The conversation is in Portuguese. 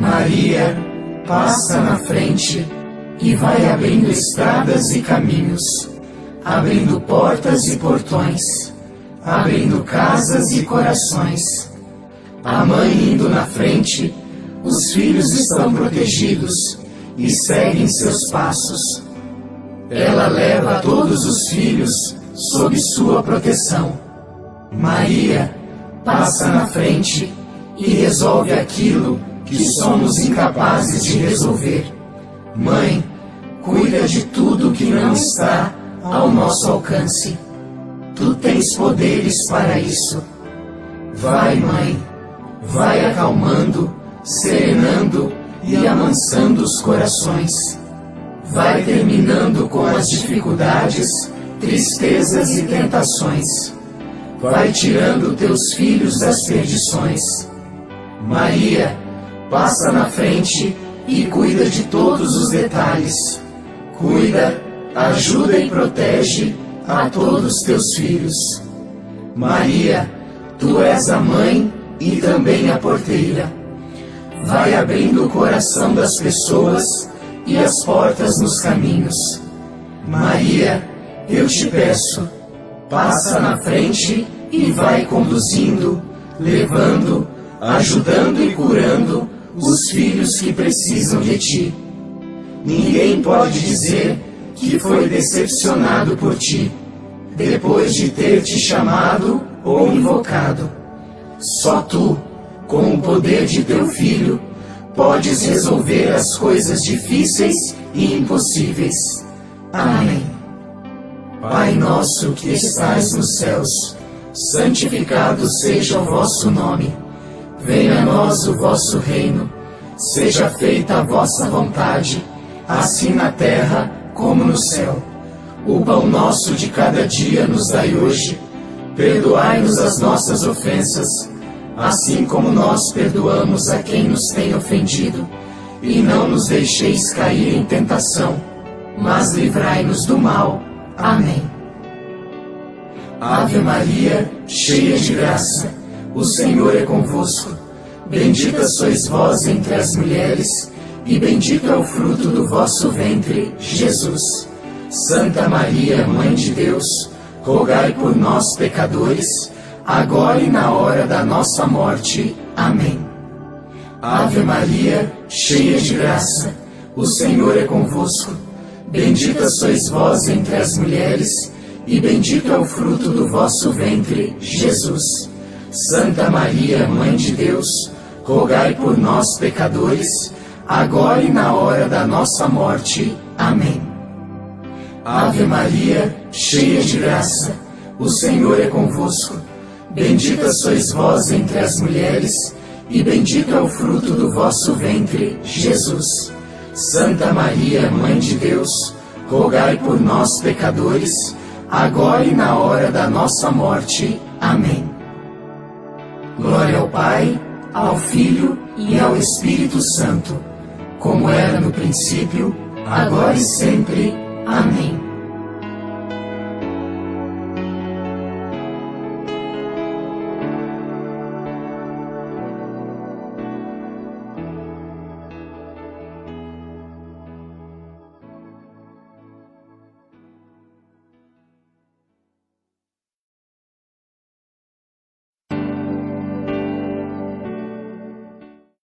Maria passa na frente e vai abrindo estradas e caminhos, abrindo portas e portões, abrindo casas e corações. A mãe indo na frente, os filhos estão protegidos e seguem seus passos. Ela leva todos os filhos sob sua proteção. Maria passa na frente e resolve aquilo que somos incapazes de resolver. Mãe, cuida de tudo que não está ao nosso alcance. Tu tens poderes para isso. Vai, Mãe, vai acalmando, serenando e amansando os corações. Vai terminando com as dificuldades, tristezas e tentações. Vai tirando teus filhos das perdições. Maria, passa na frente e cuida de todos os detalhes. Cuida, ajuda e protege a todos teus filhos. Maria, tu és a mãe e também a porteira. Vai abrindo o coração das pessoas e as portas nos caminhos. Maria, eu te peço, passa na frente e vai conduzindo, levando, ajudando e curando os filhos que precisam de ti. Ninguém pode dizer que foi decepcionado por ti, depois de ter te chamado ou invocado. Só tu, com o poder de teu Filho, podes resolver as coisas difíceis e impossíveis. Amém. Pai nosso que estais nos céus, santificado seja o vosso nome. Venha a nós o vosso reino. Seja feita a vossa vontade, assim na terra como no céu. O pão nosso de cada dia nos dai hoje. Perdoai-nos as nossas ofensas, assim como nós perdoamos a quem nos tem ofendido. E não nos deixeis cair em tentação, mas livrai-nos do mal. Amém. Ave Maria, cheia de graça, o Senhor é convosco. Bendita sois vós entre as mulheres, e bendito é o fruto do vosso ventre, Jesus. Santa Maria, Mãe de Deus, rogai por nós, pecadores, agora e na hora da nossa morte. Amém. Ave Maria, cheia de graça, o Senhor é convosco. Bendita sois vós entre as mulheres, e bendito é o fruto do vosso ventre, Jesus. Santa Maria, Mãe de Deus, rogai por nós, pecadores, agora e na hora da nossa morte. Amém. Ave Maria, cheia de graça, o Senhor é convosco. Bendita sois vós entre as mulheres, e bendito é o fruto do vosso ventre, Jesus. Santa Maria, Mãe de Deus, rogai por nós, pecadores, agora e na hora da nossa morte. Amém. Glória ao Pai, ao Filho e ao Espírito Santo, como era no princípio, agora e sempre. Amém.